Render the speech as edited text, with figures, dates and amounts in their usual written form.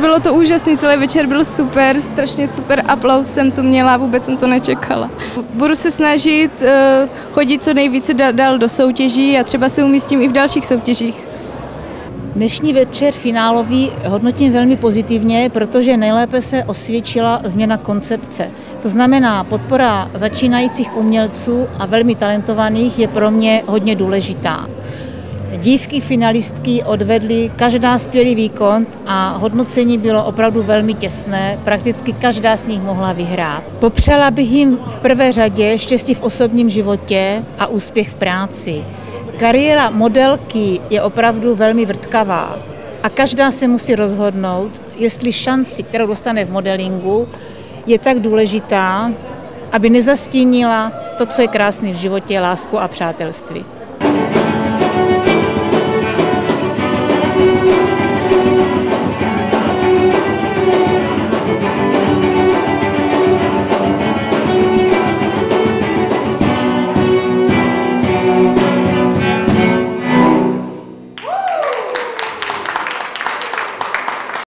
bylo to úžasný, celý večer byl super, strašně super aplaus jsem tu měla, vůbec jsem to nečekala. Budu se snažit chodit co nejvíce dál do soutěží a třeba se umístím i v dalších soutěžích. Dnešní večer finálový hodnotím velmi pozitivně, protože nejlépe se osvědčila změna koncepce. To znamená, podpora začínajících umělců a velmi talentovaných je pro mě hodně důležitá. Dívky finalistky odvedly každá skvělý výkon a hodnocení bylo opravdu velmi těsné, prakticky každá z nich mohla vyhrát. Popřála bych jim v prvé řadě štěstí v osobním životě a úspěch v práci. Kariéra modelky je opravdu velmi vrtkavá a každá se musí rozhodnout, jestli šanci, kterou dostane v modelingu, je tak důležitá, aby nezastínila to, co je krásné v životě, lásku a přátelství.